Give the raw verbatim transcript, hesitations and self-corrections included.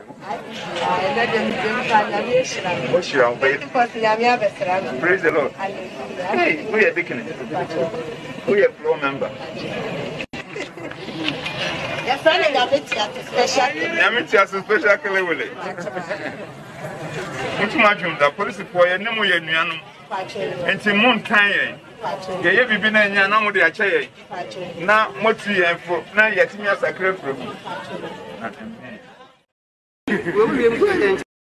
I let them do What's your own baby? Praise the Lord. Hey, we are beginning. We are pro member. Your friend is a special. Yamiti has a special kelewele. Which much the police for your name or your new and Timon Kanye. Ye be been in your number, their chair. Now, what you have for now, yet me as a crap from